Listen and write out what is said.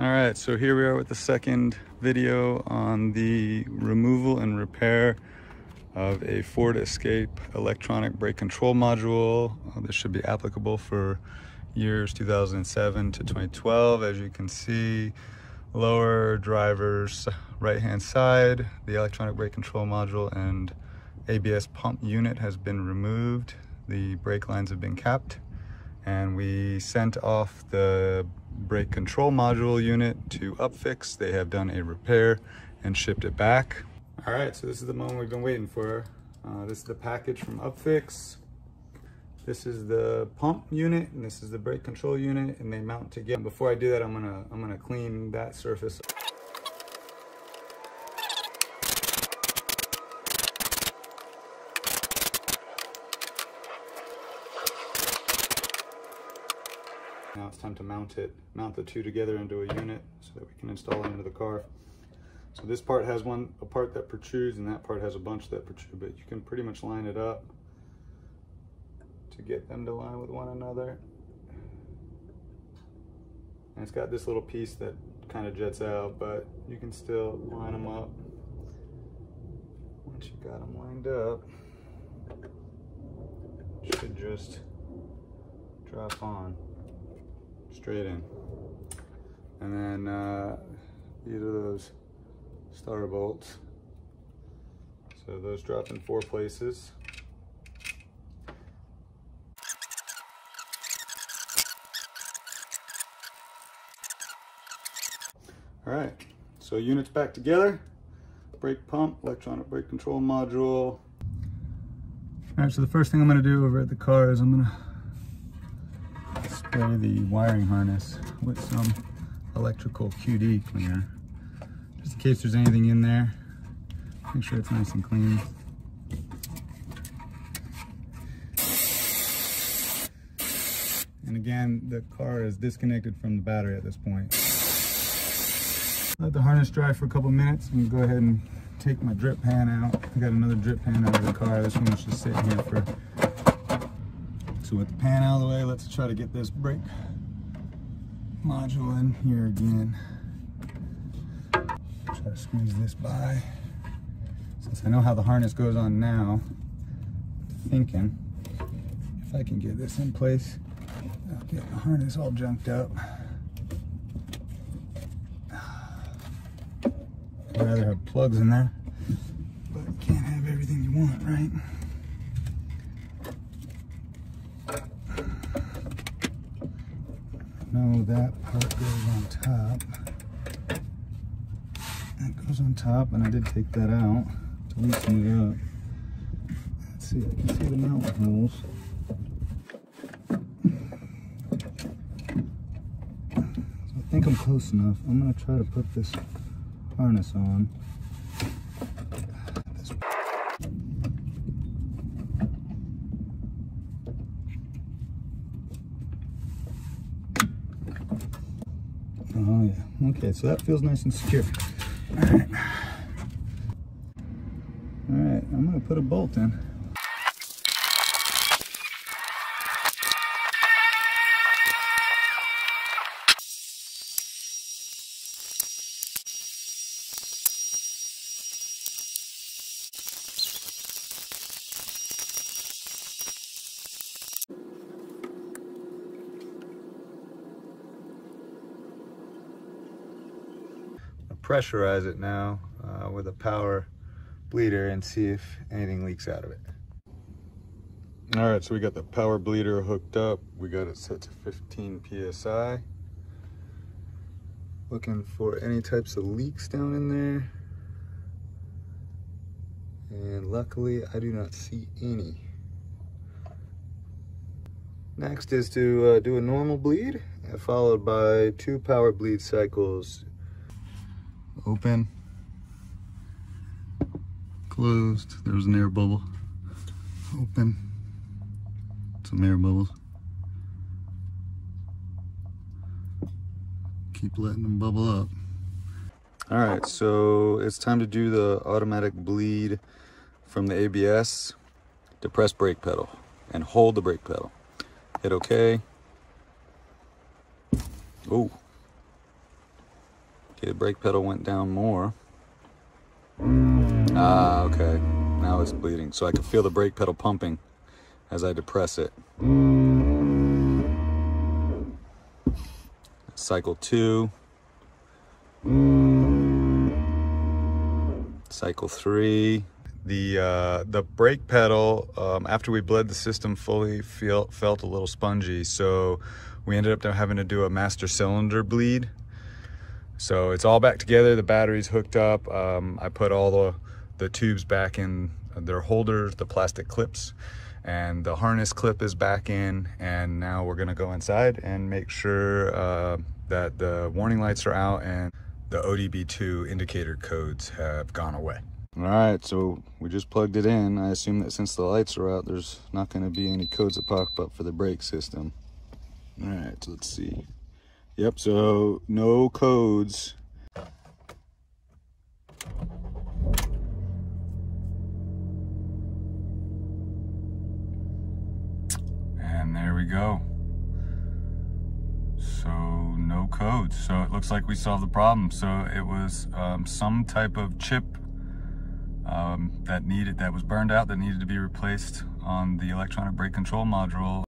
All right, so here we are with the second video on the removal and repair of a Ford Escape electronic brake control module. This should be applicable for years 2007 to 2012. As you can see, lower driver's right-hand side, the electronic brake control module and ABS pump unit has been removed. The brake lines have been capped, and we sent off the brake control module unit to UpFix. They have done a repair and shipped it back. All right, so this is the moment we've been waiting for. This is the package from UpFix. This is the pump unit and this is the brake control unit, and they mount together. Before I do that, I'm gonna clean that surface. Now it's time to mount the two together into a unit so that we can install it into the car. So this part has a part that protrudes, and that part has a bunch that protrude, but you can pretty much line it up to get them to line with one another. And it's got this little piece that kind of jets out, but you can still line them up. Once you got them lined up, it should just drop on straight in. And then these are those star bolts. So those drop in 4 places. All right, so units back together. Brake pump, electronic brake control module. All right, so the first thing I'm gonna do over at the car is I'm gonna spray the wiring harness with some electrical QD cleaner, just in case there's anything in there. Make sure it's nice and clean. And again, the car is disconnected from the battery at this point. Let the harness dry for a couple minutes and go ahead and take my drip pan out. I got another drip pan out of the car. This one's just sitting here for. So with the pan out of the way, let's try to get this brake module in here again. Try to squeeze this by. Since I know how the harness goes on now, thinking if I can get this in place, I'll get the harness all junked up. I'd rather have plugs in there, but you can't have everything you want, right? No, that part goes on top. That goes on top, and I did take that out to loosen it up. Let's see, I can see the mount holes. So I think I'm close enough. I'm gonna try to put this harness on. Oh yeah, okay, so that feels nice and secure. All right, I'm gonna put a bolt in. Pressurize it now with a power bleeder and see if anything leaks out of it. All right, so we got the power bleeder hooked up. We got it set to 15 psi. Looking for any types of leaks down in there. And luckily, I do not see any. Next is to do a normal bleed, followed by 2 power bleed cycles. Open, closed, there was an air bubble, open, some air bubbles, keep letting them bubble up. All right, so it's time to do the automatic bleed from the ABS. Depress brake pedal and hold the brake pedal. Hit OK. Oh. Okay, the brake pedal went down more. Ah, okay. Now it's bleeding. So I can feel the brake pedal pumping as I depress it. Cycle 2. Cycle 3. The brake pedal, after we bled the system fully, felt a little spongy, so we ended up having to do a master cylinder bleed. So it's all back together, the battery's hooked up. I put all the tubes back in their holders, the plastic clips, and the harness clip is back in, and now we're gonna go inside and make sure that the warning lights are out and the ODBII indicator codes have gone away. All right, so we just plugged it in. I assume that since the lights are out, there's not going to be any codes that pop up for the brake system. All right, so let's see. Yep, so no codes. And there we go. So no codes. So it looks like we solved the problem. So it was some type of chip that was burned out, that needed to be replaced on the electronic brake control module.